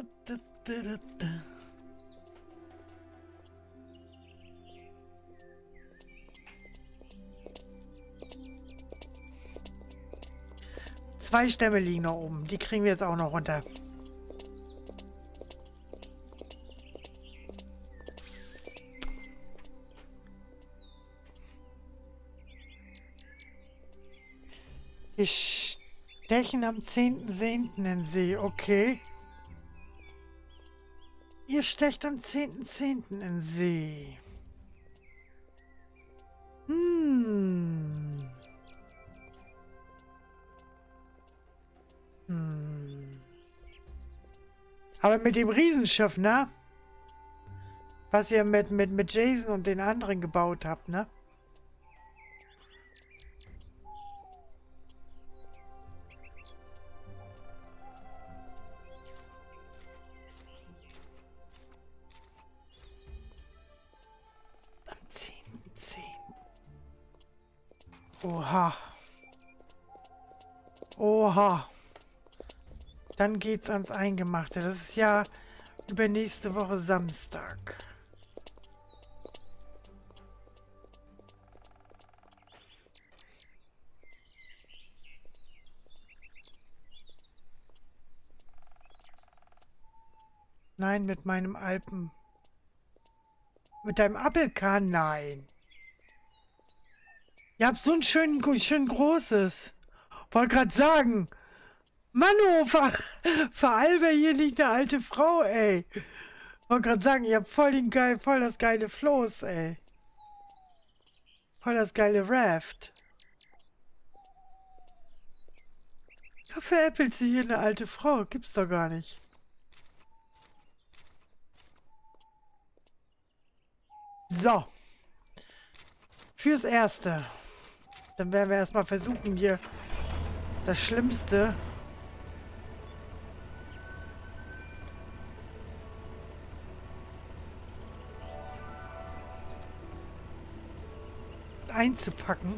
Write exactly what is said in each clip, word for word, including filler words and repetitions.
Zwei Stämme liegen noch oben. Die kriegen wir jetzt auch noch runter. Wir stechen am zehnten zehnten in See. Okay. Ihr stecht am zehnten zehnten in See. Hm. Hm. Aber mit dem Riesenschiff, ne? Was ihr mit, mit, mit Jason und den anderen gebaut habt, ne? Oha. Oha. Dann geht's ans Eingemachte. Das ist ja übernächste Woche Samstag. Nein, mit meinem Alpen. Mit deinem Appelkahn? Nein. Ihr habt so ein schön, schön großes. Wollte gerade sagen. Manu, ver, veralber hier nicht eine alte Frau, ey. Wollte gerade sagen, ihr habt voll, den geil, voll das geile Floß, ey. Voll das geile Raft. Da veräppelt sie hier eine alte Frau. Gibt's doch gar nicht. So. Fürs Erste. Dann werden wir erstmal versuchen, hier das Schlimmste einzupacken.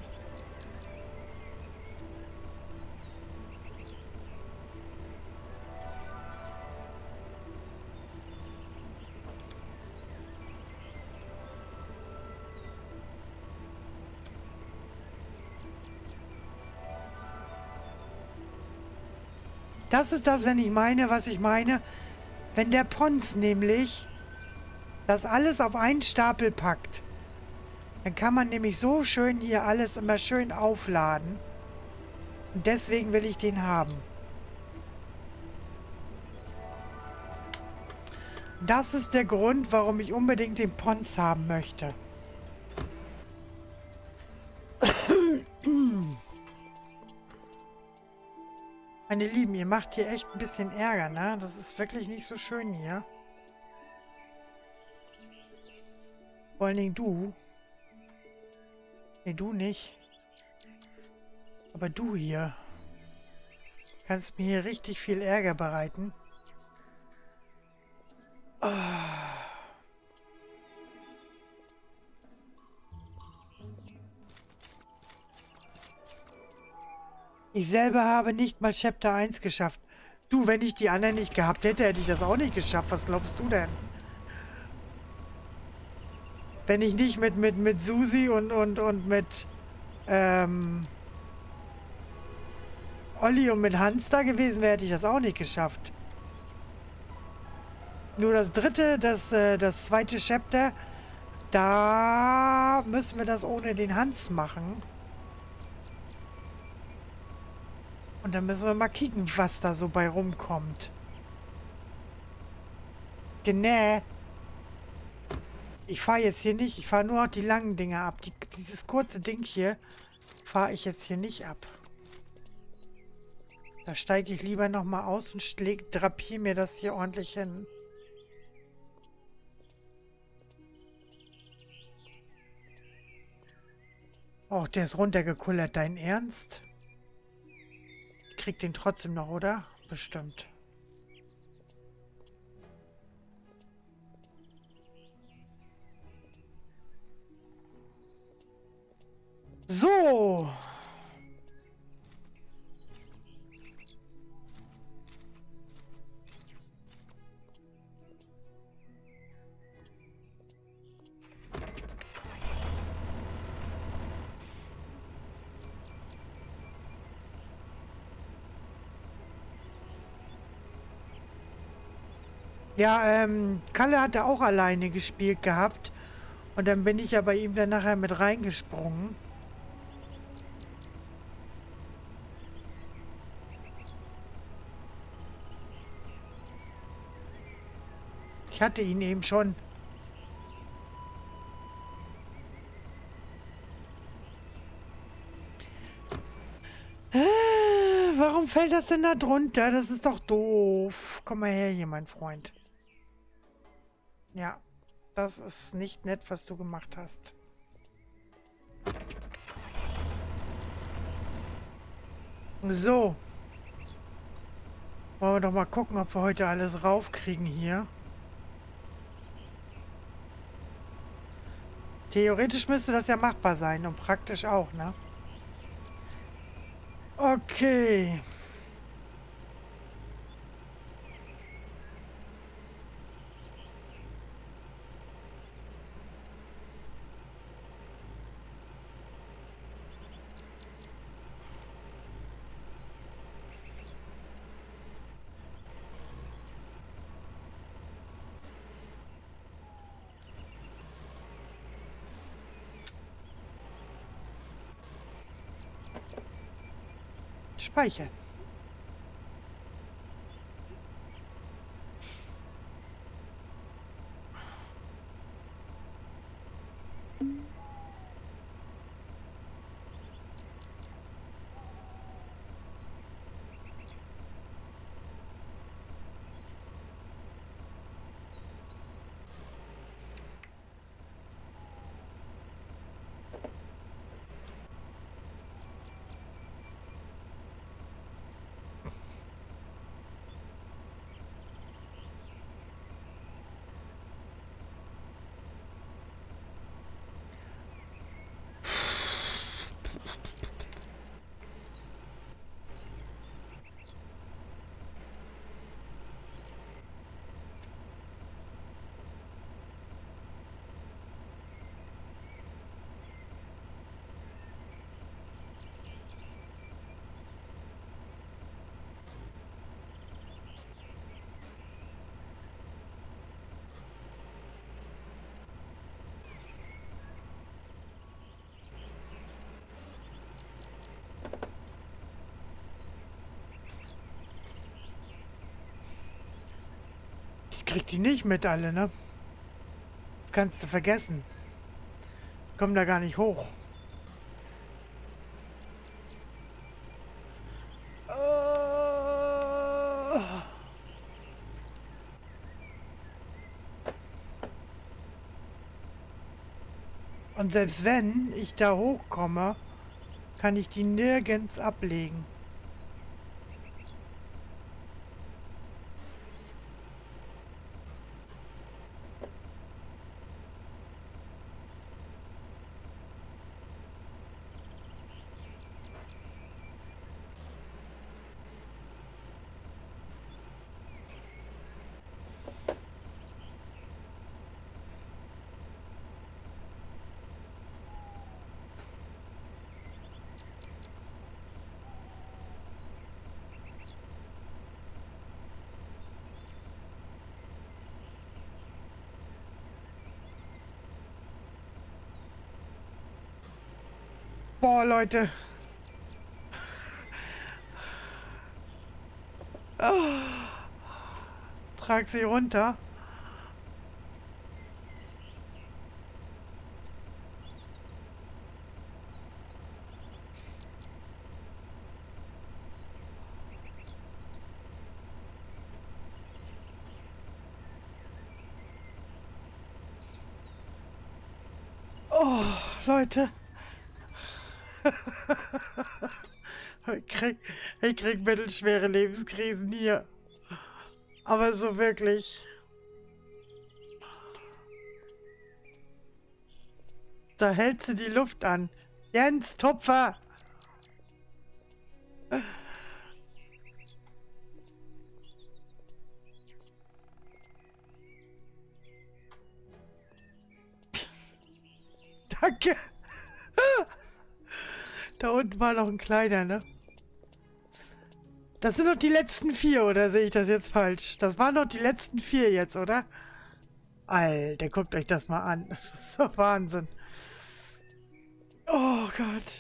Das ist das, wenn ich meine, was ich meine. Wenn der Pons nämlich das alles auf einen Stapel packt, dann kann man nämlich so schön hier alles immer schön aufladen. Und deswegen will ich den haben. Das ist der Grund, warum ich unbedingt den Pons haben möchte. Meine Lieben, ihr macht hier echt ein bisschen Ärger, ne? Das ist wirklich nicht so schön hier. Vor allen Dingen du. Nee, du nicht. Aber du hier. Kannst mir hier richtig viel Ärger bereiten. Oh. Ich selber habe nicht mal Chapter eins geschafft. Du, wenn ich die anderen nicht gehabt hätte, hätte ich das auch nicht geschafft. Was glaubst du denn? Wenn ich nicht mit, mit, mit Susi und, und, und mit ähm, Olli und mit Hans da gewesen wäre, hätte ich das auch nicht geschafft. Nur das dritte, das, äh, das zweite Chapter, da müssen wir das ohne den Hans machen. Und dann müssen wir mal kicken, was da so bei rumkommt. Genau. Ich fahre jetzt hier nicht. Ich fahre nur noch die langen Dinger ab. Die, dieses kurze Ding hier fahre ich jetzt hier nicht ab. Da steige ich lieber nochmal aus und schläg, drapiere mir das hier ordentlich hin. Oh, der ist runtergekullert. Dein Ernst? Ich krieg den trotzdem noch, oder? Bestimmt. So. Ja, ähm, Kalle hatte auch alleine gespielt gehabt. Und dann bin ich ja bei ihm dann nachher mit reingesprungen. Ich hatte ihn eben schon. Äh, warum fällt das denn da drunter? Das ist doch doof. Komm mal her hier, mein Freund. Ja, das ist nicht nett, was du gemacht hast. So. Wollen wir doch mal gucken, ob wir heute alles raufkriegen hier. Theoretisch müsste das ja machbar sein und praktisch auch, ne? Okay. Speichern. Ich krieg die nicht mit alle, ne? Das kannst du vergessen. Komm da gar nicht hoch. Äh. Und selbst wenn ich da hochkomme, kann ich die nirgends ablegen. Boah, Leute. Oh, trag sie runter. Oh, Leute. Ich krieg, ich krieg mittelschwere Lebenskrisen hier. Aber so wirklich. Da hältst du die Luft an. Jens, Tupfer! Danke! Da unten war noch ein kleiner, ne? Das sind doch die letzten vier, oder sehe ich das jetzt falsch? Das waren doch die letzten vier jetzt, oder? Alter, guckt euch das mal an. Das ist so Wahnsinn. Oh Gott.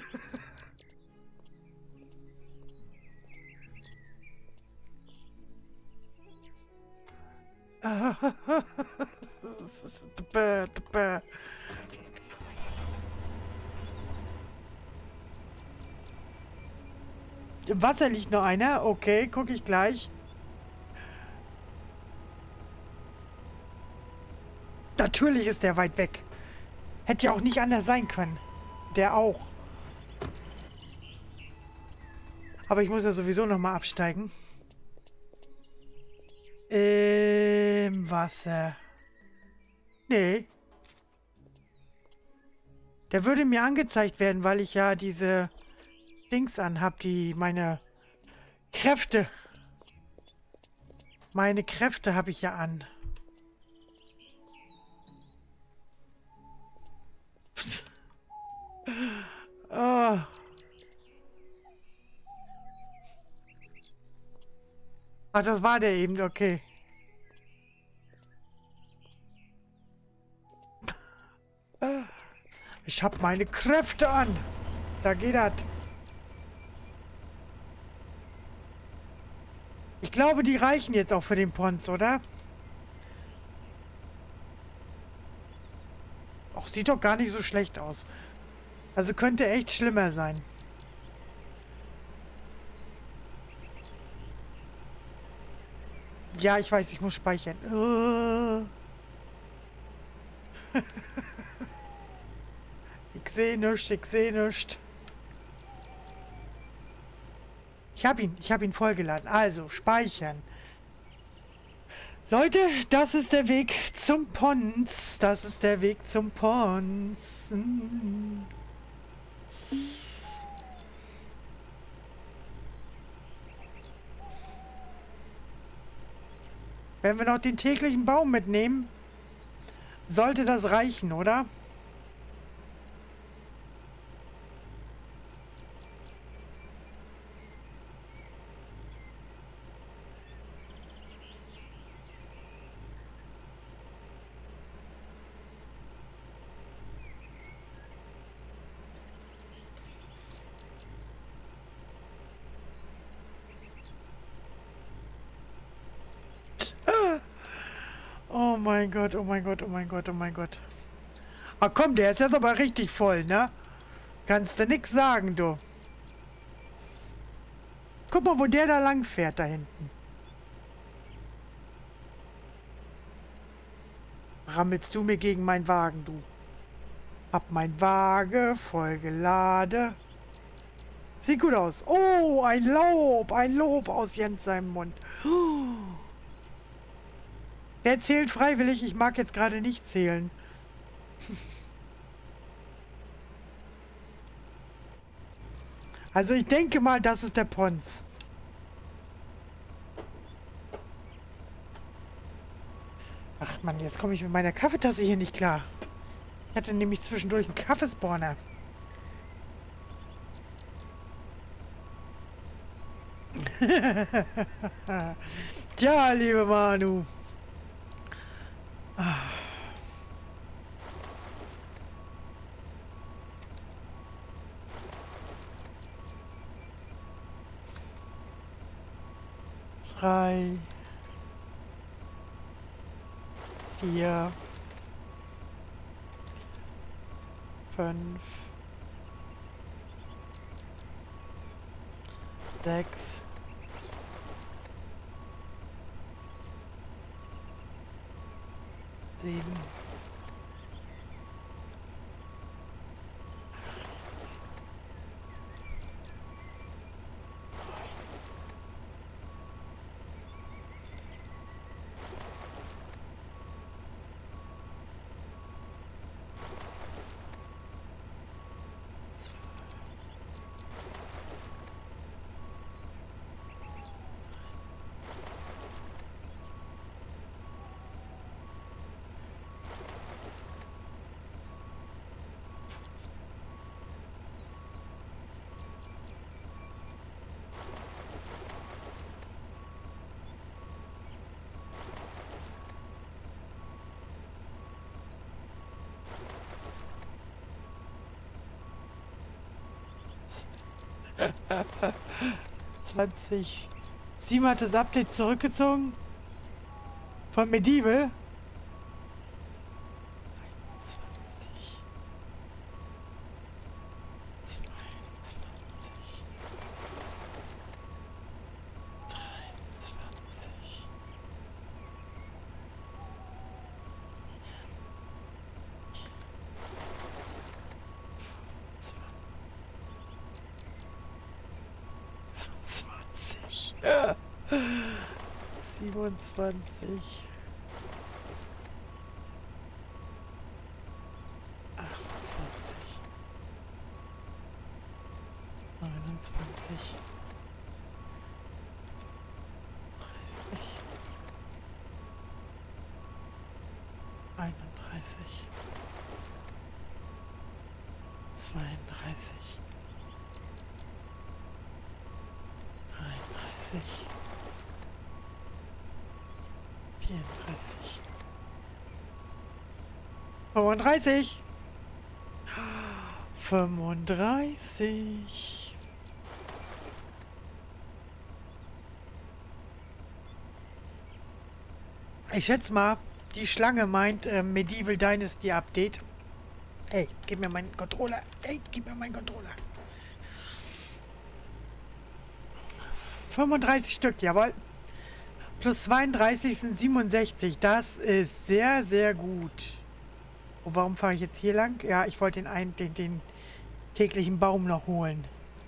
Im Wasser liegt noch einer. Okay, gucke ich gleich. Natürlich ist der weit weg. Hätte ja auch nicht anders sein können. Der auch. Aber ich muss ja sowieso nochmal absteigen. Im Wasser. Nee. Der würde mir angezeigt werden, weil ich ja diese Dings anhab, die meine Kräfte. Meine Kräfte habe ich ja an. Oh. Ach, das war der eben, okay. Ich hab meine Kräfte an. Da geht das. Ich glaube, die reichen jetzt auch für den Pons, oder? Ach, sieht doch gar nicht so schlecht aus. Also könnte echt schlimmer sein. Ja, ich weiß, ich muss speichern. Uh. Ich sehe nichts, ich sehe nichts. Ich habe ihn, ich habe ihn vollgeladen. Also, speichern. Leute, das ist der Weg zum Pons. Das ist der Weg zum Pons. Hm. Wenn wir noch den täglichen Baum mitnehmen, sollte das reichen, oder? Oh mein Gott, oh mein Gott, oh mein Gott, oh mein Gott. Ah komm, der ist jetzt aber richtig voll, ne? Kannst du nix sagen, du. Guck mal, wo der da lang fährt, da hinten. Rammelst du mir gegen meinen Wagen, du. Hab mein Wagen voll geladen. Sieht gut aus. Oh, ein Lob, ein Lob aus Jens seinem Mund. Oh. Wer zählt freiwillig? Ich mag jetzt gerade nicht zählen. Also ich denke mal, das ist der Pons. Ach Mann, jetzt komme ich mit meiner Kaffeetasse hier nicht klar. Ich hatte nämlich zwischendurch einen Kaffeespawner. Tja, liebe Manu. Drei, vier, fünf, sechs, sieben, zwanzig. Steam hat das Update zurückgezogen. Von Medieval. einundzwanzig. zweiundzwanzig. dreiundzwanzig. zwanzig. siebenundzwanzig. achtundzwanzig. neunundzwanzig. dreißig. einunddreißig. zweiunddreißig. dreiunddreißig. vierunddreißig. fünfunddreißig. fünfunddreißig. Ich schätze mal, die Schlange meint äh, Medieval Dynasty Update. Ey, gib mir meinen Controller. Ey, gib mir meinen Controller. fünfunddreißig Stück, jawohl. Plus zweiunddreißig sind siebenundsechzig. Das ist sehr, sehr gut. Und warum fahre ich jetzt hier lang? Ja, ich wollte den, einen, den, den täglichen Baum noch holen.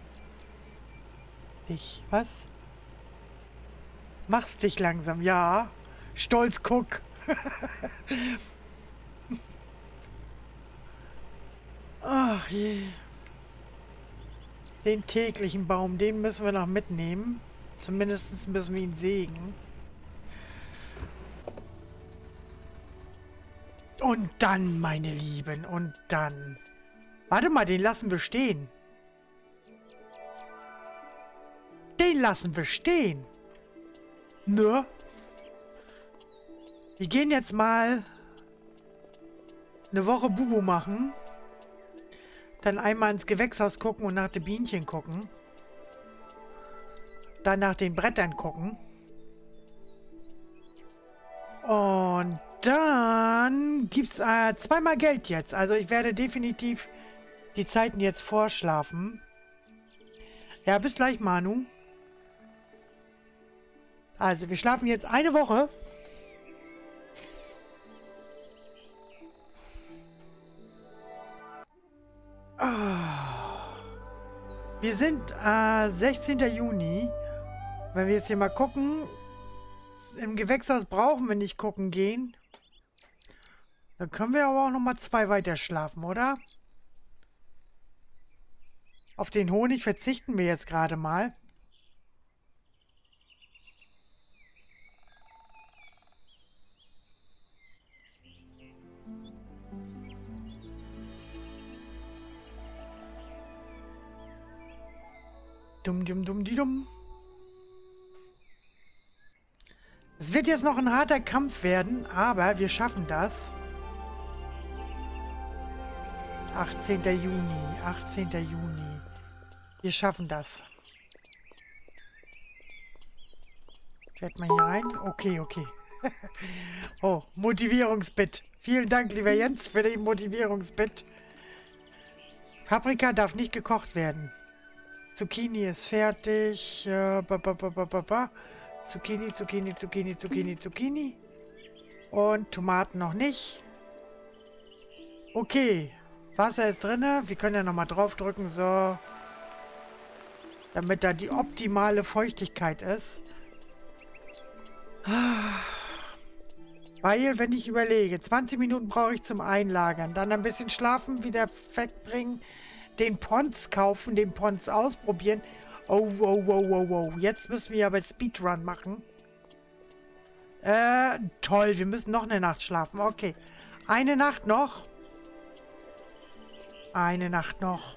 Ich, was? Machst dich langsam, ja. Stolz, guck. Ach je. Den täglichen Baum, den müssen wir noch mitnehmen. Zumindest müssen wir ihn sägen. Und dann, meine Lieben, und dann. Warte mal, den lassen wir stehen. Den lassen wir stehen. Ne? Wir gehen jetzt mal eine Woche Bubu machen. Dann einmal ins Gewächshaus gucken und nach den Bienchen gucken. Dann nach den Brettern gucken. Und dann gibt's äh, zweimal Geld jetzt. Also ich werde definitiv die Zeiten jetzt vorschlafen. Ja, bis gleich, Manu. Also wir schlafen jetzt eine Woche. Wir sind äh, sechzehnten Juni. Wenn wir jetzt hier mal gucken. Im Gewächshaus brauchen wir nicht gucken gehen. Dann können wir aber auch noch mal zwei weiter schlafen, oder? Auf den Honig verzichten wir jetzt gerade mal. Dumm, dumm, dumm, die dumm. Es wird jetzt noch ein harter Kampf werden, aber wir schaffen das. achtzehnten Juni, achtzehnten Juni. Wir schaffen das. Fährt man hier rein? Okay, okay. Oh, Motivierungsbit. Vielen Dank, lieber Jens, für den Motivierungsbit. Paprika darf nicht gekocht werden. Zucchini ist fertig. Äh, ba, ba, ba, ba, ba, ba. Zucchini, Zucchini, Zucchini, Zucchini, Zucchini. Und Tomaten noch nicht. Okay. Wasser ist drin. Wir können ja nochmal draufdrücken, so. Damit da die optimale Feuchtigkeit ist. Weil, wenn ich überlege, zwanzig Minuten brauche ich zum Einlagern. Dann ein bisschen schlafen, wieder wegbringen. Den Pons kaufen, den Pons ausprobieren. Oh, wow, wow, wow, wow. Jetzt müssen wir aber Speedrun machen. Äh, toll. Wir müssen noch eine Nacht schlafen. Okay. Eine Nacht noch. Eine Nacht noch.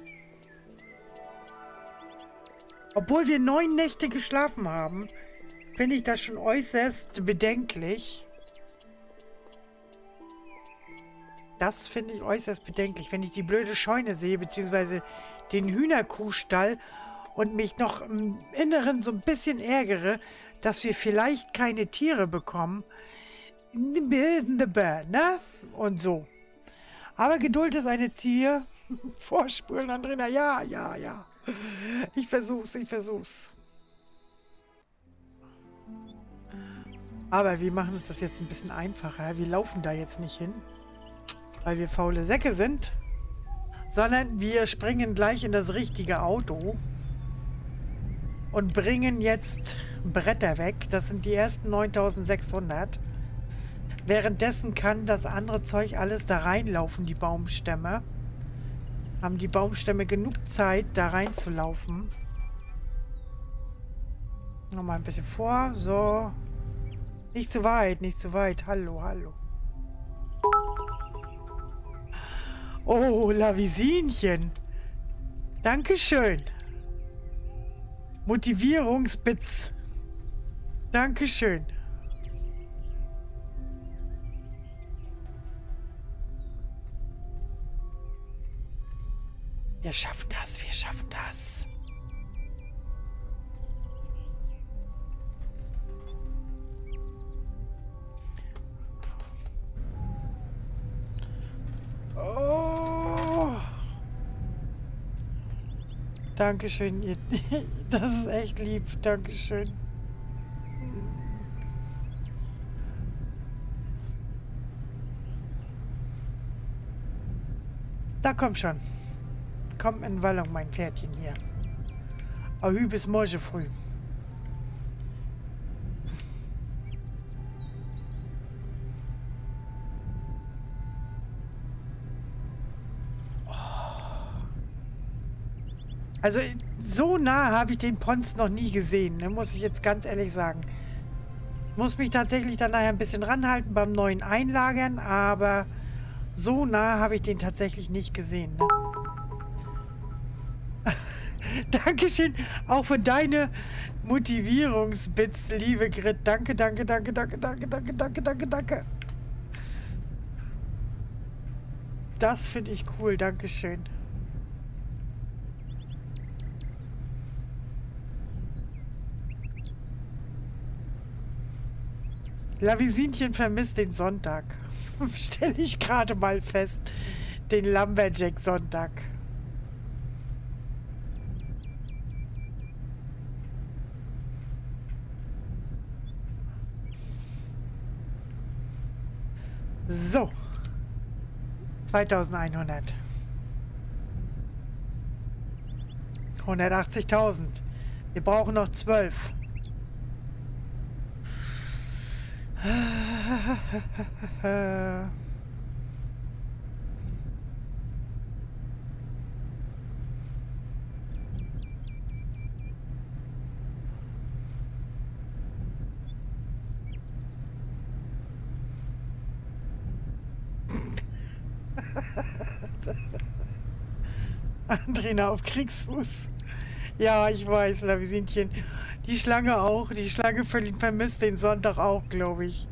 Obwohl wir neun Nächte geschlafen haben, finde ich das schon äußerst bedenklich. Das finde ich äußerst bedenklich, wenn ich die blöde Scheune sehe, beziehungsweise den Hühnerkuhstall und mich noch im Inneren so ein bisschen ärgere, dass wir vielleicht keine Tiere bekommen. Ne? Und so. Aber Geduld ist eine Zier. Vorspulen, Andrina. Ja, ja, ja. Ich versuch's, ich versuch's. Aber wir machen uns das jetzt ein bisschen einfacher. Wir laufen da jetzt nicht hin, weil wir faule Säcke sind, sondern wir springen gleich in das richtige Auto und bringen jetzt Bretter weg. Das sind die ersten neuntausendsechshundert. Währenddessen kann das andere Zeug alles da reinlaufen, die Baumstämme. Haben die Baumstämme genug Zeit, da reinzulaufen. Nochmal ein bisschen vor. So. Nicht zu weit, nicht zu weit. Hallo, hallo. Oh, Lavisinchen. Dankeschön. Motivierungsbits. Dankeschön. Wir schaffen das, wir schaffen das. Oh. Dankeschön, ihr. Das ist echt lieb. Dankeschön. Da komm schon. Komm in Wallung, mein Pferdchen hier. Ahü bis morgen früh. Also so nah habe ich den Pons noch nie gesehen, ne, muss ich jetzt ganz ehrlich sagen. Ich muss mich tatsächlich dann nachher ein bisschen ranhalten beim neuen Einlagern, aber so nah habe ich den tatsächlich nicht gesehen. Ne? Dankeschön, auch für deine Motivierungsbits, liebe Grit. Danke, danke, danke, danke, danke, danke, danke, danke, danke. Das finde ich cool, Dankeschön. Lavisinchen vermisst den Sonntag. Stelle ich gerade mal fest. Den Lumberjack-Sonntag. So. zweitausendeinhundert. hundertachtzigtausend. Wir brauchen noch zwölf. Andrina auf Kriegsfuß. Ja, ich weiß, Lavisinchen. Die Schlange auch. Die Schlange völlig vermisst den Sonntag auch, glaube ich.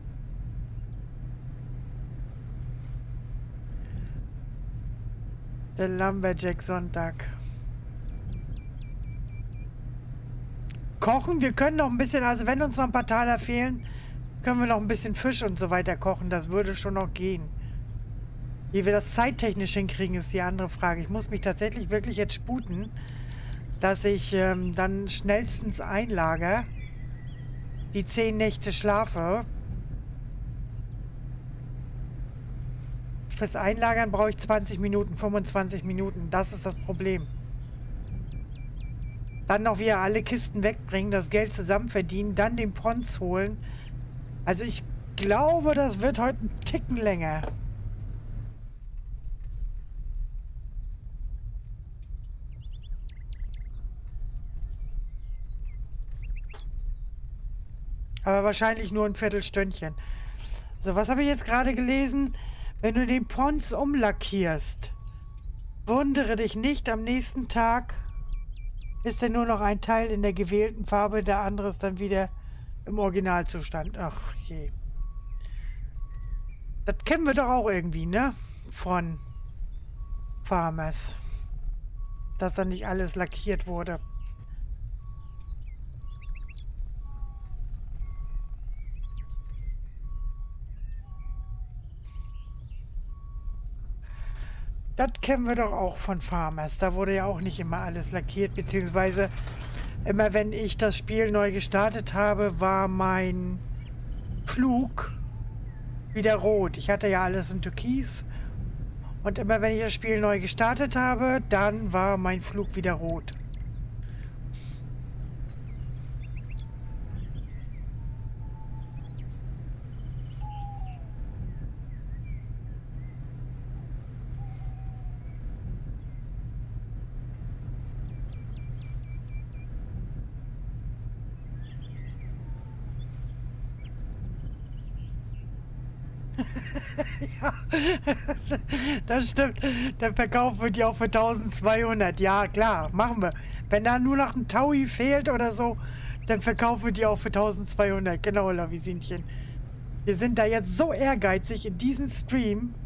Der Lumberjack-Sonntag. Kochen? Wir können noch ein bisschen, also wenn uns noch ein paar Taler fehlen, können wir noch ein bisschen Fisch und so weiter kochen. Das würde schon noch gehen. Wie wir das zeittechnisch hinkriegen, ist die andere Frage. Ich muss mich tatsächlich wirklich jetzt sputen, dass ich ähm, dann schnellstens einlager, die zehn Nächte schlafe. Fürs Einlagern brauche ich zwanzig Minuten, fünfundzwanzig Minuten. Das ist das Problem. Dann noch wieder alle Kisten wegbringen, das Geld zusammen verdienen, dann den Pons holen. Also ich glaube, das wird heute ein Ticken länger. Aber wahrscheinlich nur ein Viertelstündchen. So, was habe ich jetzt gerade gelesen? Wenn du den Pons umlackierst, wundere dich nicht, am nächsten Tag ist er nur noch ein Teil in der gewählten Farbe, der andere ist dann wieder im Originalzustand. Ach je. Das kennen wir doch auch irgendwie, ne? Von Farmers. Dass dann nicht alles lackiert wurde. Das kennen wir doch auch von Farmers. Da wurde ja auch nicht immer alles lackiert, beziehungsweise immer wenn ich das Spiel neu gestartet habe, war mein Flug wieder rot. Ich hatte ja alles in Türkis. Und immer wenn ich das Spiel neu gestartet habe, dann war mein Flug wieder rot. Ja, das stimmt. Der Verkauf wird ja auch für eintausendzweihundert. Ja, klar, machen wir. Wenn da nur noch ein Taui fehlt oder so, dann verkaufen wir die auch für eintausendzweihundert. Genau, Lavisinchen. Wir sind da jetzt so ehrgeizig in diesem Stream.